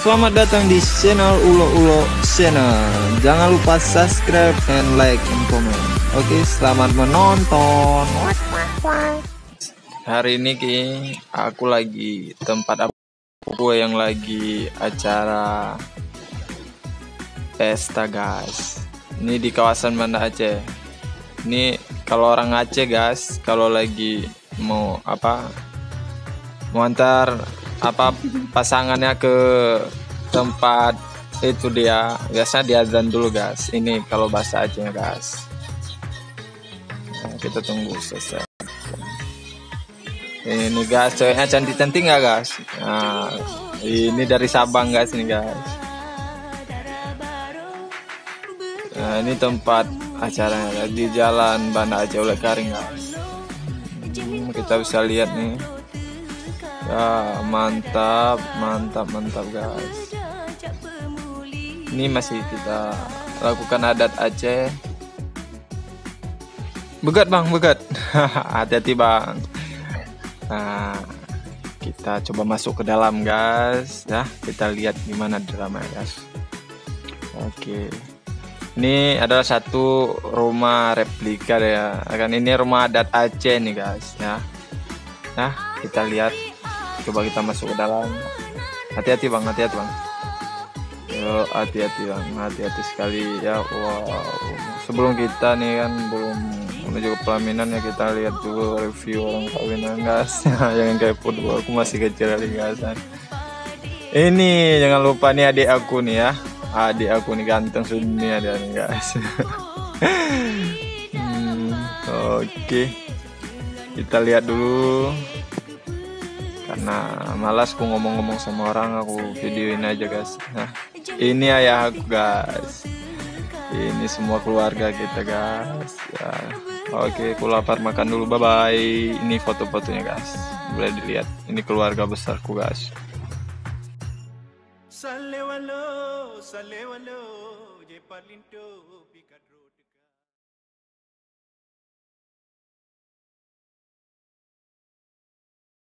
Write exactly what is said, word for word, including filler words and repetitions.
selamat datang di channel Ulo Ulo Channel. Jangan lupa subscribe and like and comment. Oke, selamat menonton. Hari ini Ki, aku lagi tempat aku yang lagi acara pesta guys. Ini di kawasan Banda Aceh. Ini kalau orang Aceh guys, kalau lagi mau apa mau antar apa pasangannya ke tempat itu dia biasa diazan dulu guys. Ini kalau bahasa Aceh guys. Nah, kita tunggu selesai. Ini guys, ceweknya cantik-cantik nggak guys? Nah, ini dari Sabang guys ini guys. Nah, ini tempat acaranya di Jalan Banda Aceh Oleh Karing guys. Hmm, kita bisa lihat nih. Ya, mantap, mantap, mantap guys. Ini masih kita lakukan adat Aceh. Begat bang, begat. Hati-hati bang. Nah, kita coba masuk ke dalam guys. Ya, kita lihat gimana drama guys. Oke. Ini adalah satu rumah replika ya. Kan ini rumah adat Aceh nih guys. Ya. Nah, kita lihat. Coba kita masuk ke dalam. Hati-hati bang, hati-hati bang. Yo, hati-hati bang, hati-hati sekali ya. Wow. Sebelum kita nih kan belum menuju ke pelaminan ya, kita lihat dulu review orang kawinan guys. Jangan kayak football, aku masih kecil kali guys. Ini jangan lupa nih adik aku nih ya. Adik aku nih ganteng dunia dia nih guys. hmm, Oke, okay. Kita lihat dulu. Karena malas aku ngomong-ngomong sama orang, aku videoin aja guys. Nah, ini ayah aku guys. Ini semua keluarga kita guys. Ya. Oke, aku lapar, makan dulu. Bye bye. Ini foto-fotonya guys. Boleh dilihat. Ini keluarga besarku guys. Salewalo, salewalo, je palinto pikadro.